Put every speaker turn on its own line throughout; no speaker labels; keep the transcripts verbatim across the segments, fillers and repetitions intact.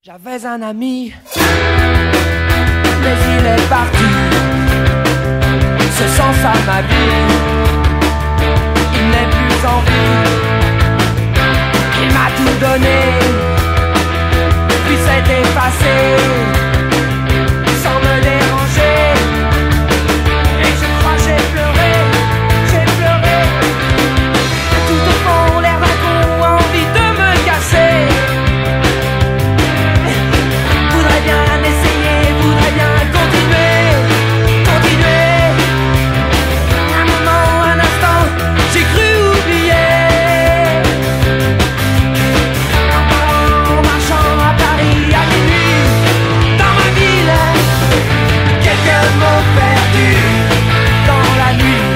J'avais un ami, mais il est parti. Ce sens à ma vie, il n'est plus en vie. Il m'a tout donné, puis s'est effacé, sans me déranger. Et je crois que j'ai pleuré, j'ai pleuré. Tout au fond, l'air d'un con a envie de me casser. Voudrais bien essayer, voudrais bien continuer, continuer. Un moment, un instant, j'ai cru oublier. En marchant à Paris à minuit, dans ma ville, quelques mots perdus dans la nuit.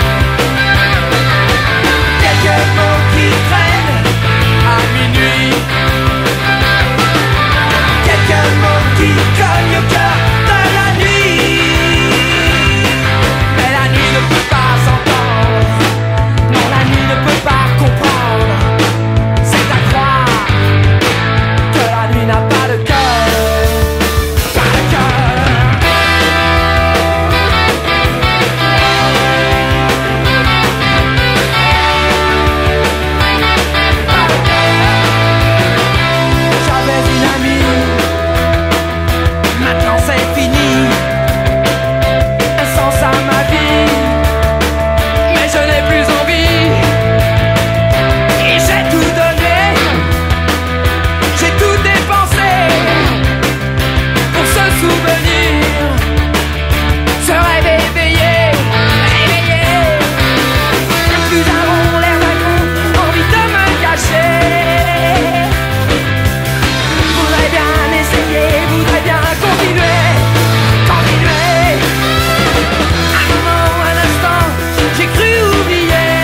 Quelques mots qui traînent à minuit. Quelques mots qui cognent au cœur de la nuit. Mais la nuit ne peut pas s'entendre. Non, la nuit ne peut pas comprendre. C'est à croire que la nuit n'a pas de cœur. Pas de cœur. Pas de cœur. J'avais une amie. Maintenant c'est fini, un sens à ma vie, mais je n'ai plus envie. Et j'ai tout donné, j'ai tout dépensé pour se souvenir, se rêve éveillé, éveillé. Plus d'un rond, l'air d'un con, envie de me cacher. Voudrais bien essayer, voudrais bien continuer, continuer. Un moment, un instant, j'ai cru oublier.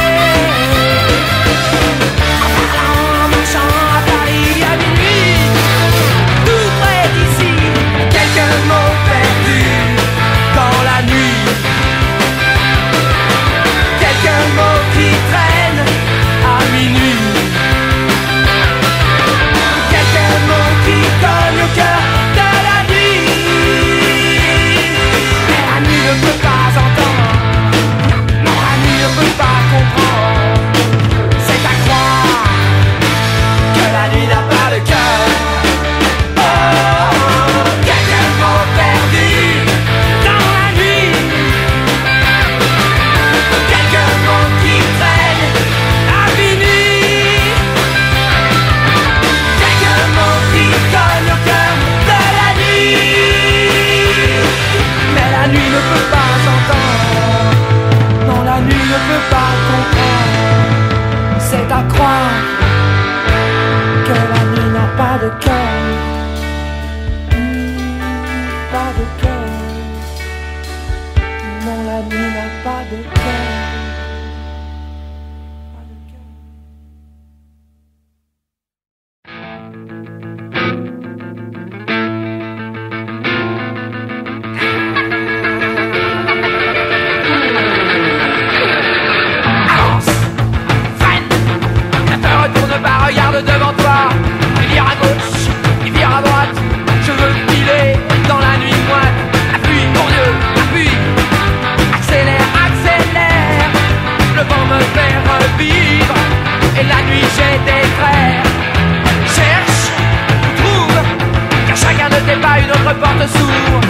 En parlant, en marchant à Paris à minuit, tout près d'ici, quelques mots perdus dans la nuit. Quelques mots qui traînent à minuit. Quelques mots qui cognent au cœur de la nuit. Mais la nuit ne peut pas entendre. Non, la nuit ne peut pas comprendre. C'est à croire que la nuit n'a pas de cœur. Oh, quelques mots perdus dans la nuit. Quelques mots qui traînent à minuit. Quelques mots qui cognent au cœur de la nuit. Mais la nuit ne peut pas s'entendre. Non, la nuit ne peut pas comprendre. C'est à croire que la nuit n'a pas de cœur. Hmm, pas de cœur. Non, la nuit n'a pas de cœur. Pas de cœur. Avance, freine, ne te retourne pas, regarde devant toi. Il vire à gauche, il vire à droite. Je veux filer dans la nuit moite. Appuie, mon Dieu, appuie. Accélère, accélère. Le vent me fait revivre. Et la nuit j'ai des frères. Cherche, trouve, qu'à chacun de tes pas une autre porte s'ouvre.